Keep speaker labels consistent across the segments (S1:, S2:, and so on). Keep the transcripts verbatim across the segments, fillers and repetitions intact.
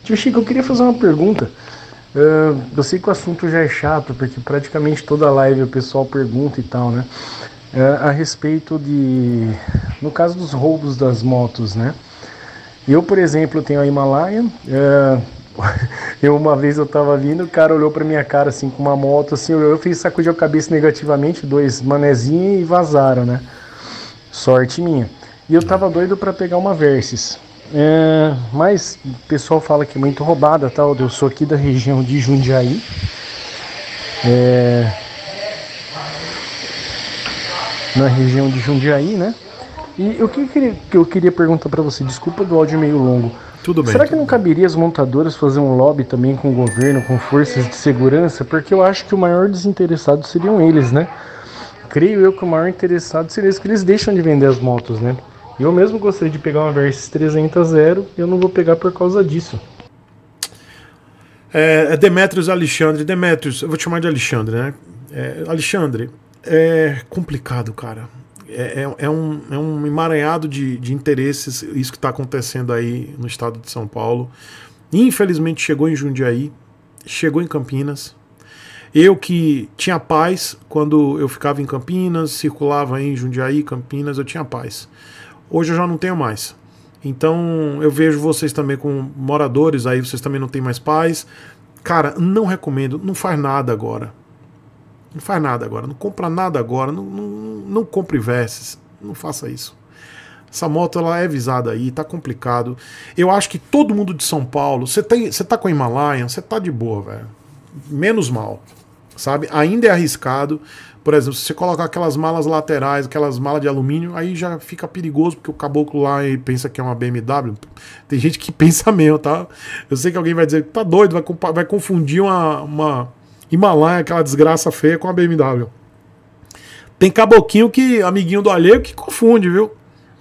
S1: Tio Chico, eu queria fazer uma pergunta. Uh, eu sei que o assunto já é chato, porque praticamente toda live o pessoal pergunta e tal, né? Uh, a respeito de... No caso dos roubos das motos, né? Eu, por exemplo, tenho a Himalaia. Uh, eu, uma vez eu tava vindo, o cara olhou pra minha cara assim com uma moto, assim, eu fiz sacudir a cabeça negativamente, dois manezinhos e vazaram, né? Sorte minha. E eu tava doido pra pegar uma Versys. É, mas o pessoal fala que é muito roubada, tal. Eu sou aqui da região de Jundiaí. É, na região de Jundiaí, né? E o que, que eu queria perguntar para você, desculpa do áudio meio longo.
S2: Tudo bem.
S1: Será que
S2: tudo
S1: não
S2: bem.
S1: caberia as montadoras fazer um lobby também com o governo, com forças de segurança? Porque eu acho que o maior desinteressado seriam eles, né? Creio eu que o maior interessado seria eles, que eles deixam de vender as motos, né? Eu mesmo gostaria de pegar uma Versys trezentos zero e eu não vou pegar por causa disso.
S2: É, é Demetrios Alexandre. Demetrios, eu vou te chamar de Alexandre, né? É, Alexandre, é complicado, cara. É, é, é, um, é um emaranhado de, de interesses, isso que está acontecendo aí no estado de São Paulo. Infelizmente chegou em Jundiaí, chegou em Campinas. Eu que tinha paz quando eu ficava em Campinas, circulava em Jundiaí, Campinas, eu tinha paz. Hoje eu já não tenho mais. Então eu vejo vocês também com moradores, aí vocês também não têm mais paz. Cara, não recomendo, não faz nada agora. Não faz nada agora, não compra nada agora, não, não, não compre Versys, não faça isso. Essa moto ela é visada aí, tá complicado. Eu acho que todo mundo de São Paulo, você tá com a Himalaia, você tá de boa, velho. Menos mal, sabe? Ainda é arriscado. Por exemplo, se você colocar aquelas malas laterais, aquelas malas de alumínio, aí já fica perigoso, porque o caboclo lá ele pensa que é uma B M W. Tem gente que pensa mesmo, tá? Eu sei que alguém vai dizer, tá doido, vai, vai confundir uma, uma Himalaia, aquela desgraça feia, com a B M W. Tem caboquinho que, amiguinho do alheio, que confunde, viu?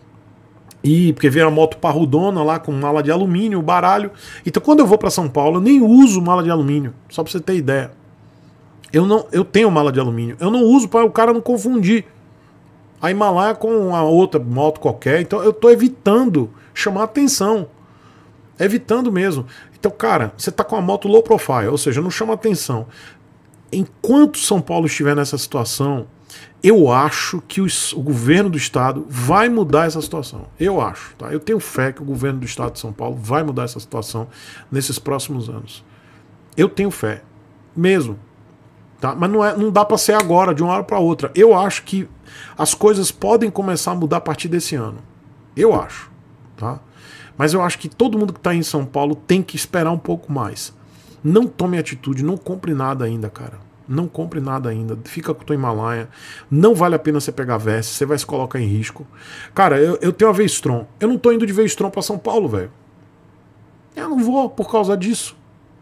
S2: E porque vem a moto parrudona lá com mala de alumínio, baralho. Então quando eu vou para São Paulo, eu nem uso mala de alumínio, só para você ter ideia. Eu não, eu tenho mala de alumínio. Eu não uso para o cara não confundir a Himalaia com a outra moto qualquer. Então eu tô evitando chamar atenção. Evitando mesmo. Então, cara, você tá com a moto low profile, ou seja, não chama atenção. Enquanto São Paulo estiver nessa situação, eu acho que o, o governo do estado vai mudar essa situação. Eu acho, tá? Eu tenho fé que o governo do estado de São Paulo vai mudar essa situação nesses próximos anos. Eu tenho fé. Mesmo. Tá? Mas não, é, não dá para ser agora, de uma hora para outra. Eu acho que as coisas podem começar a mudar a partir desse ano. Eu acho. Tá? Mas eu acho que todo mundo que está em São Paulo tem que esperar um pouco mais. Não tome atitude, não compre nada ainda, cara. Não compre nada ainda. Fica com o teu Himalaia. Não vale a pena você pegar Versys, você vai se colocar em risco. Cara, eu, eu tenho a V-Strom. Eu não tô indo de V-Strom para São Paulo, velho. Eu não vou por causa disso.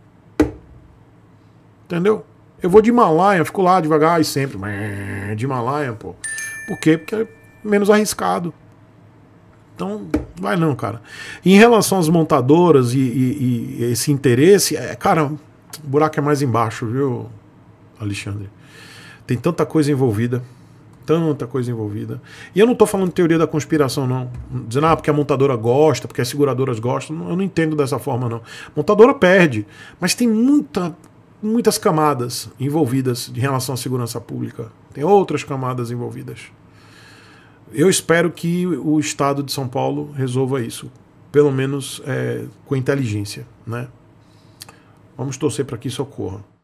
S2: Entendeu? Eu vou de Himalaia, fico lá devagar e sempre. De Himalaia, pô. Por quê? Porque é menos arriscado. Então, vai não, cara. E em relação às montadoras e, e, e esse interesse, é, cara, o buraco é mais embaixo, viu, Alexandre? Tem tanta coisa envolvida. Tanta coisa envolvida. E eu não tô falando de teoria da conspiração, não. Dizendo, ah, porque a montadora gosta, porque as seguradoras gostam. Eu não entendo dessa forma, não. A montadora perde. Mas tem muita... muitas camadas envolvidas em relação à segurança pública. Tem outras camadas envolvidas. Eu espero que o estado de São Paulo resolva isso, pelo menos é, com inteligência, né? Vamos torcer para que isso ocorra.